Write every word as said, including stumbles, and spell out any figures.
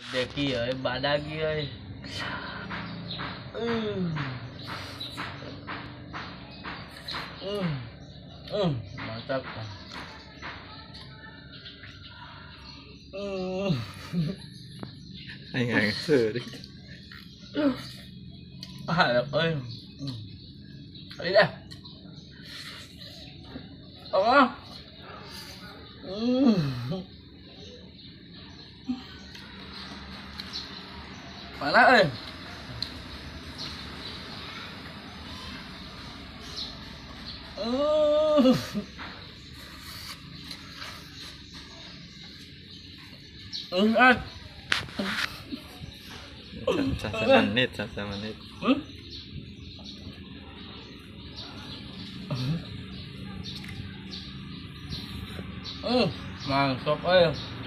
Deki ơi, bà Đagi ơi. Ừ. Ừ. Ừ. Mantap. Ừ. Anh hàng sờ đi. À, được ơi. Ừ. Đi đây. Ờ. Ừ. Mana ơi. Ừ. Ừ, ăn. Satu menit, satu menit. Ừ. Ừ. Mantap ơi.